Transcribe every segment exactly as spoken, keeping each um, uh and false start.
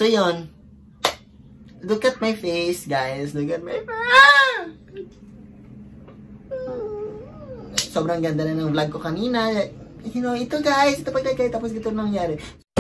So, yun. Look at my face, guys. Look at my face. Sobrang ganda na ng vlog ko kanina. You know, ito guys. Ito pagkakay. Tapos ito nangyari.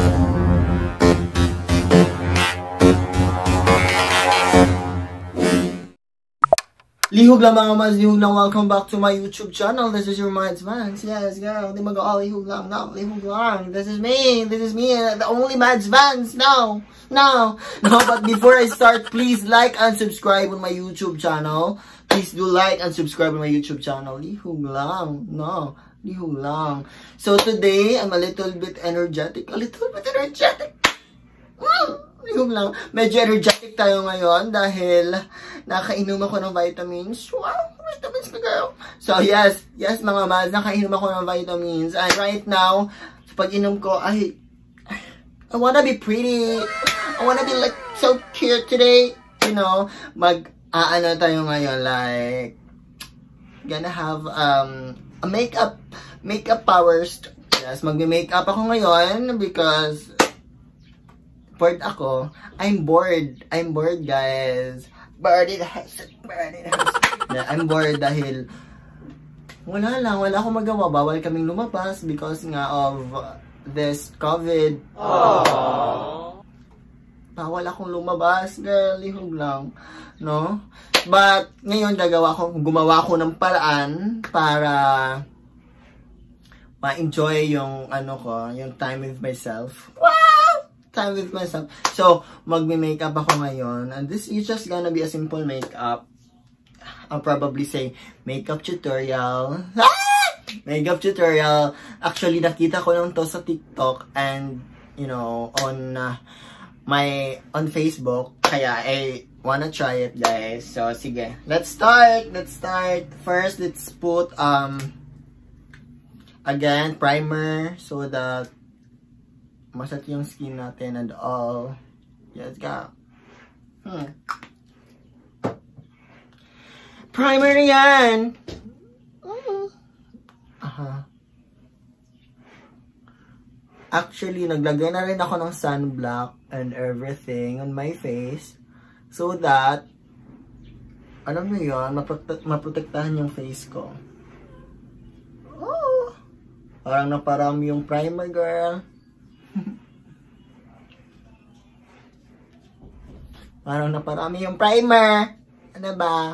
Lihog lang mga mas, lihog lang. Welcome back to my YouTube channel. This is your Mads Vance. Yes, girl. Di mag-all lihog lang. No, lihog lang. This is me. This is me. The only Mads Vance. No. No. No, but before I start, please like and subscribe on my YouTube channel. Please do like and subscribe on my YouTube channel. Lihog lang. No. Lihog lang. So today, I'm a little bit energetic. A little bit energetic. Mm. Yung lang, medyo energetic tayo ngayon dahil nakainom ako ng vitamins. Wow, vitamins na girl. So yes, yes mga Mads, nakainom ako ng vitamins. And right now, sa pag-inom ko, I, I wanna be pretty. I wanna be like so cute today. You know, mag-aano tayo ngayon, like, gonna have um a makeup, makeup powers. Yes, mag-makeup ako ngayon because bored ako. I'm bored. I'm bored, guys. Bored in the house. Bored in the house. Yeah, I'm bored dahil wala lang. Wala akong magawa. Bawal kaming lumabas because nga of this COVID. Aww. Bawal akong lumabas. Girl, lihog lang. No? But, ngayon gagawa ko, gumawa ko ng paraan para ma-enjoy yung ano ko, yung time with myself. Wow! Time with myself. So, magme-makeup ako ngayon. And this is just gonna be a simple makeup. I'll probably say makeup tutorial. Ah! Makeup tutorial. Actually, nakita ko lang to sa TikTok and, you know, on uh, my, on Facebook. Kaya, I wanna try it, guys. So, sige. Let's start. Let's start. First, let's put, um, again, primer so that masat yung skin natin and all. Let's go. Hmm. Primer yan! Uh-huh. Aha. Actually, naglagay na rin ako ng sunblock and everything on my face so that, alam mo yun, maprote maprotektahan yung face ko. Oh. Parang naparami yung primer, girl. Parang naparami yung primer. Ano ba?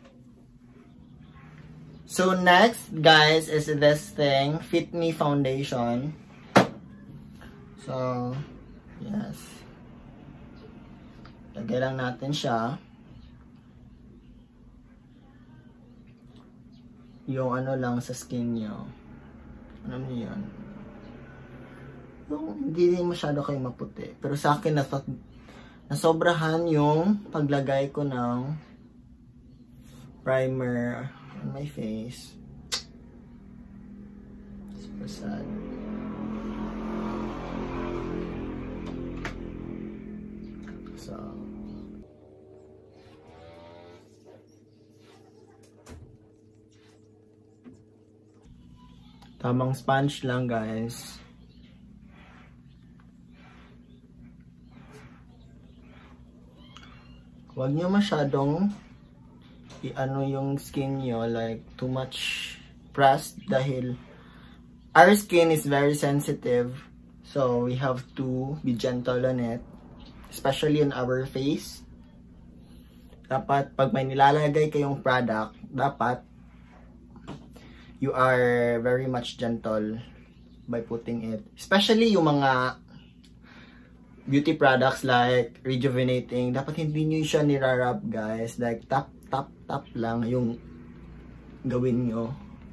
So, next, guys, is this thing. Fit Me Foundation. So, yes. Lagay lang natin siya. Yung ano lang sa skin nyo. Ano nyo yun? Yung, hindi din masyado kayo maputi. Pero sa akin, nasa, nasobrahan yung paglagay ko ng primer on my face. Super sad. So, tamang sponge lang, guys. Huwag nyo masyadong i-ano yung skin nyo, like too much pressed dahil our skin is very sensitive. So, we have to be gentle on it. Especially on our face. Dapat, pag may nilalagay kayong product, dapat you are very much gentle by putting it. Especially yung mga beauty products like rejuvenating, dapat hindi nyo siya nirarab, guys. Like, tap, tap, tap lang yung gawin nyo.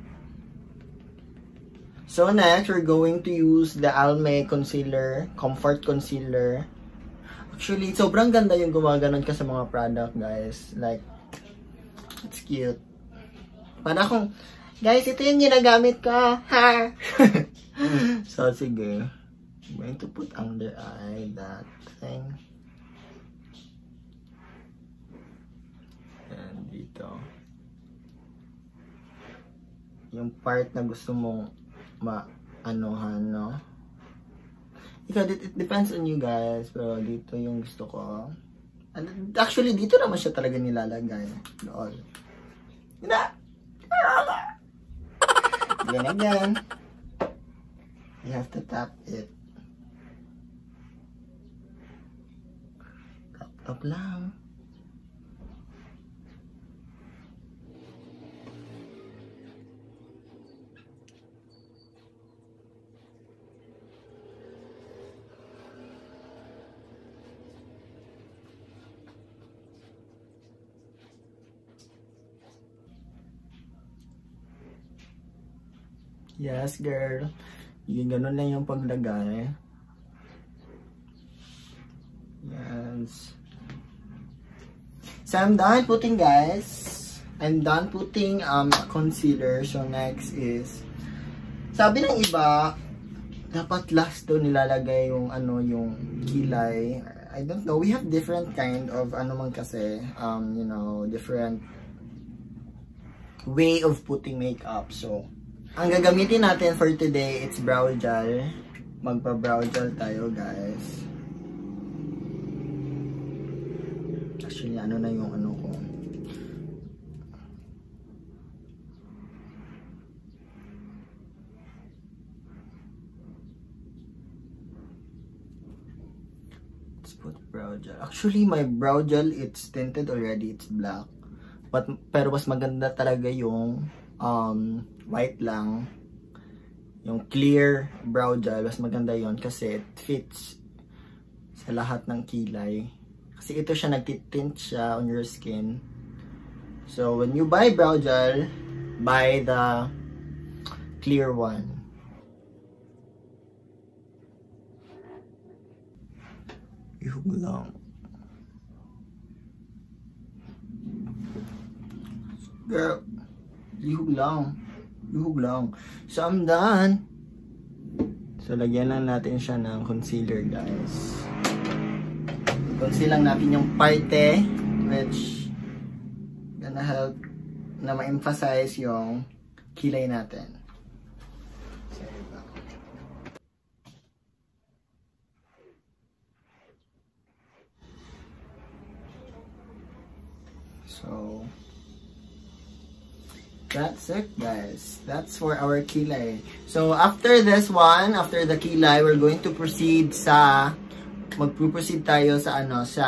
So, next, we're going to use the Almay Concealer, Comfort Concealer. Actually, sobrang ganda yung gumaganon ka sa mga product, guys. Like, it's cute. Para kung, guys, ito yung ginagamit ko, ha? So, sige. I'm going to put under eye that thing. And dito. Yung part na gusto mong ma-anuhan, no? Because it, it depends on you guys. Pero dito yung gusto ko. And actually, dito naman siya talaga nilalagay. All. Hindi. Then again, you have to tap it. Tap, tap lang. Yes, girl. Yung ganun lang yung paglagay. Yes. So, I'm done putting, guys. I'm done putting um concealer. So, next is, sabi ng iba, dapat last daw nilalagay yung ano, yung kilay. I don't know. We have different kind of ano man kasi, um, you know, different way of putting makeup. So, ang gagamitin natin for today, it's brow gel. Magpa-brow gel tayo, guys. Actually, ano na yung ano ko. Let's put brow gel. Actually, my brow gel, it's tinted already. It's black. But, pero mas maganda talaga yung um, white lang. Yung clear brow gel, mas maganda yon kasi it fits sa lahat ng kilay. Kasi ito siya, nagtitint siya on your skin. So, when you buy brow gel, buy the clear one. Ihog lang. Girl, ihog lang. Ihog lang. So, I'm done. So, lagyan lang natin siya ng concealer, guys. Conceal lang natin yung parte which gonna help na ma-emphasize yung kilay natin. So, that's it, guys. That's for our kilay. So, after this one, after the kilay, we're going to proceed sa magpo-proceed tayo sa ano, sa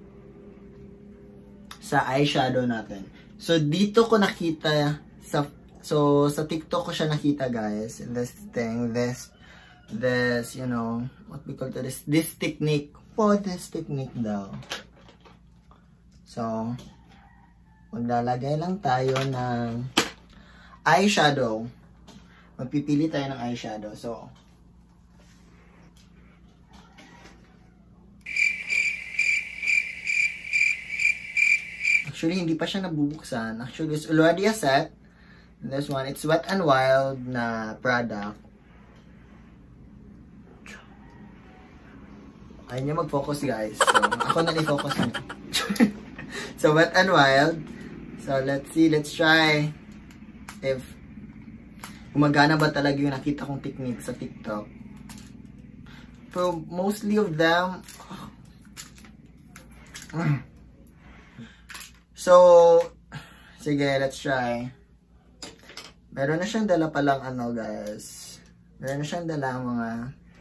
sa eyeshadow natin. So, dito ko nakita sa so sa TikTok ko siya nakita, guys. This thing, this this, you know, what we call this this technique. Oh, this technique daw. So, maglalagay lang tayo ng eyeshadow. Magpipili tayo ng eyeshadow. So, actually, hindi pa siya nabubuksan. Actually, it's already a set. And this one, it's Wet n Wild na product. Ayaw niya mag-focus, guys. So, ako na i-focus niya. So, Wet n Wild. So, let's see. Let's try if gumagana ba talaga yung nakita kong technique sa TikTok. So, mostly of them... So, sige, let's try. Meron na siyang dala palang ano, guys. Meron na siyang dala mga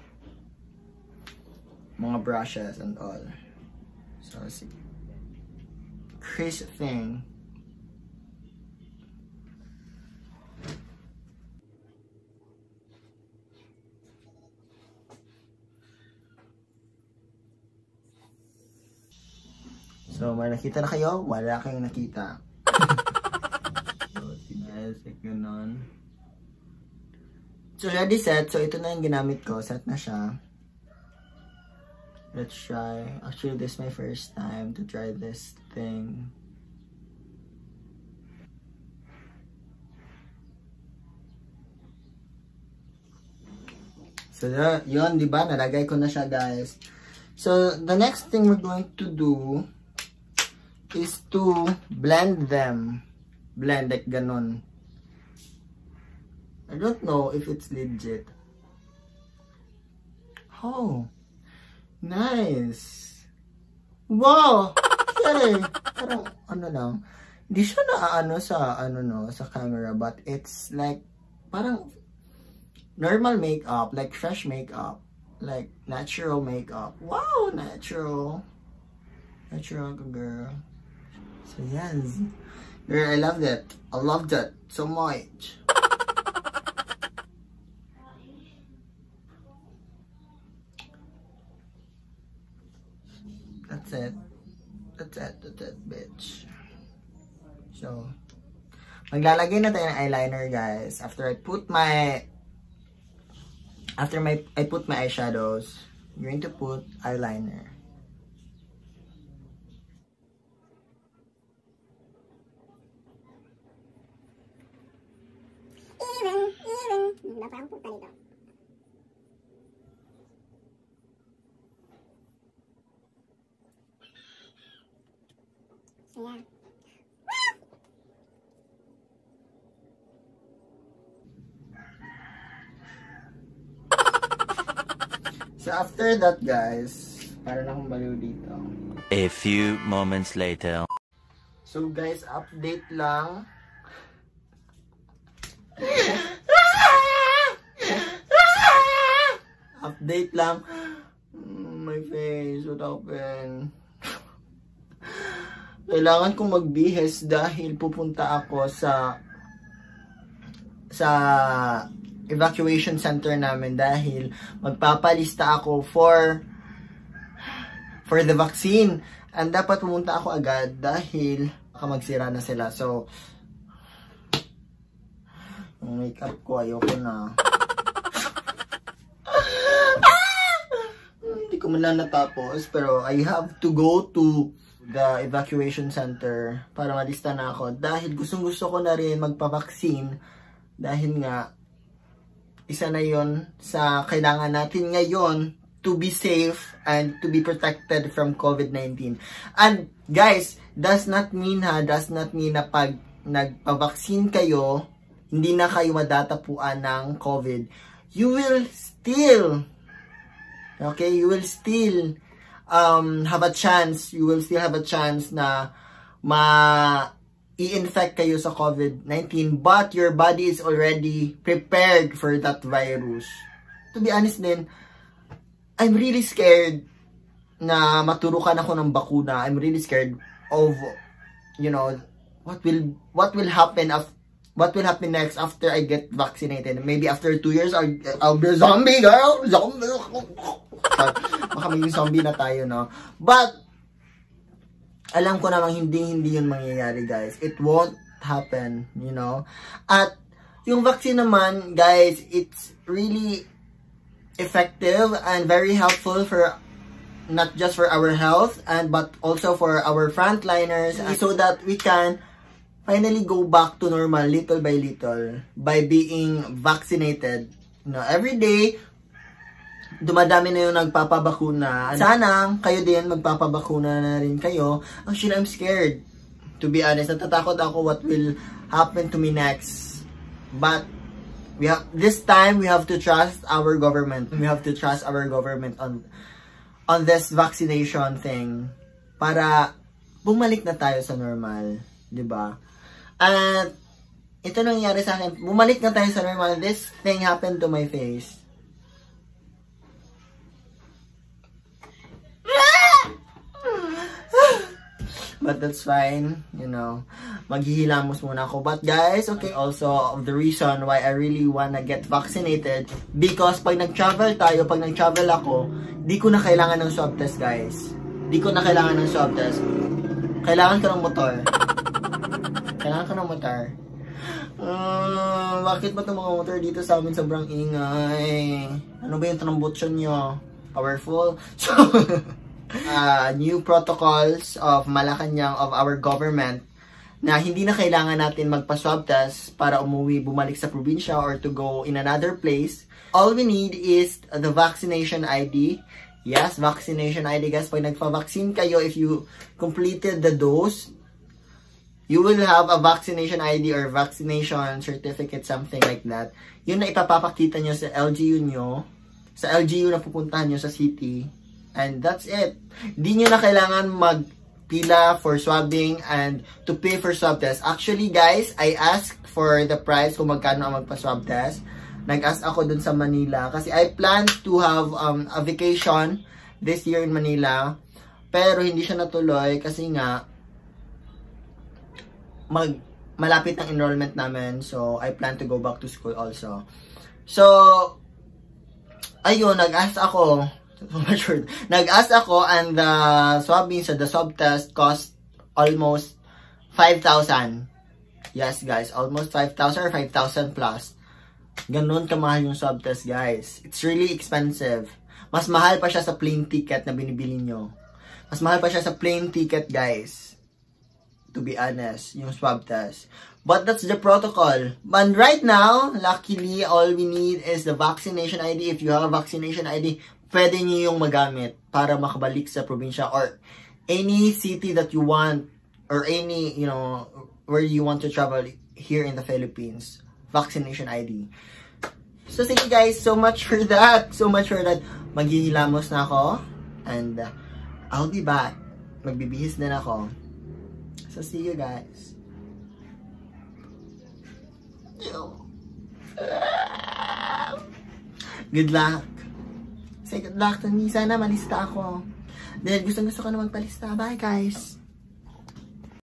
mga brushes and all. So, sige. Chris thing. So, may nakita na kayo? Wala kayong nakita. So, sinasik yun nun. So, ready set. So, ito na yung ginamit ko. Set na siya. Let's try. Actually, this is my first time to try this thing. So, yun, diba? Nalagay ko na siya, guys. So, the next thing we're going to do is to blend them. Blend like ganon. I don't know if it's legit. Oh, nice. Wow! Sorry. Parang, ano lang. Hindi siya na-ano sa, ano no, sa camera. But it's like, parang, normal makeup. Like, fresh makeup. Like, natural makeup. Wow! Natural. Natural, girl. So, yes. Girl, I loved it. I loved it so much. That's it. That's it. That's it, bitch. So, maglalagay na tayo ng eyeliner, guys. After I put my... After my I put my eyeshadows, I'm going to put eyeliner. Even, even. Parang puta nito. So, yeah. So, after that, guys, para na akong baliw dito. A few moments later. So, guys, update lang. Update lang. My face, what happened? Kailangan kong magbihis dahil pupunta ako sa sa evacuation center namin dahil magpapalista ako for for the vaccine. And dapat pumunta ako agad dahil baka magsira na sila. So, yung makeup ko, ayoko na. Hindi ko man lang natapos, pero I have to go to the evacuation center para malista na ako dahil gustong gusto ko na rin magpa-vaccine dahil nga isa na yon sa kailangan natin ngayon to be safe and to be protected from COVID nineteen. And guys, does not mean ha, does not mean na pag nagpa-vaccine kayo, hindi na kayo madatapuan ng COVID. You will still, okay, you will still um, have a chance, you will still have a chance na ma i-infect kayo sa COVID nineteen, but your body is already prepared for that virus. To be honest din, I'm really scared na maturukan ako ng bakuna. I'm really scared of, you know, what will what will happen af what will happen next after I get vaccinated. Maybe after two years, I'll, I'll be a zombie, girl! Zombie! Baka maging zombie na tayo, no? But, alam ko namang hindi-hindi yun mangyayari, guys. It won't happen, you know? At, yung vaccine naman, guys, it's really effective and very helpful for not just for our health, and but also for our frontliners, so that we can finally go back to normal little by little by being vaccinated. You know, every day, dumadami na yung nagpapabakuna. Sana, kayo din, magpapabakuna na rin kayo. Actually, I'm scared. To be honest, natatakot ako what will happen to me next. But, we have, this time, we have to trust our government. We have to trust our government on, on this vaccination thing. Para, bumalik na tayo sa normal. Diba? At, ito nangyari sa akin. Bumalik na tayo sa normal. This thing happened to my face. But that's fine, you know. Maghihilamos muna ako. But guys, okay, also the reason why I really wanna get vaccinated, because pag nag-travel tayo, pag nag-travel ako, di ko na kailangan ng swab test, guys. Di ko na kailangan ng swab test. Kailangan ko ng motor. Kailangan ko ng motor. Uh, bakit ba itong mga motor dito sa amin sobrang ingay? Ano ba yung trombotyon nyo? Powerful? So, uh, new protocols of Malacanang, of our government, na hindi na kailangan natin magpa-swab test para umuwi, bumalik sa probinsya or to go in another place. All we need is the vaccination I D. Yes, vaccination I D, guys. Pag nagpa-vaccine kayo, if you completed the dose, you will have a vaccination I D or vaccination certificate, something like that. Yun na ipapapakita nyo sa L G U nyo, Sa L G U na pupuntahan nyo sa city. And that's it. Hindi nyo na kailangan magpila for swabbing and to pay for swab test. Actually guys, I asked for the price kung magkano ang magpa-swab test. Nag-ask ako dun sa Manila kasi I plan to have um, a vacation this year in Manila. Pero hindi siya natuloy kasi nga mag malapit ang enrollment namin. So I plan to go back to school also. So ayun, nag-ask ako. So much word. Nag-ask ako and the swabbing, so the swab test cost almost five thousand. Yes guys, almost five thousand or five thousand plus. Ganun kamahal yung swab test guys. It's really expensive. Mas mahal pa siya sa plane ticket na binibili nyo. Mas mahal pa siya sa plane ticket guys. To be honest, yung swab test. But that's the protocol. But right now, luckily, all we need is the vaccination I D. If you have a vaccination I D, pwede nyo yung magamit para makabalik sa probinsya or any city that you want or any, you know, where you want to travel here in the Philippines. Vaccination I D. So, sige guys, so much for that. So much for that. Maghihilamos na ako. And uh, I'll be back. Magbibihis din ako. So, see you guys. Good luck. Say good luck to me. Sana malista ako. Dahil gusto gusto ko na magpalista. Bye guys.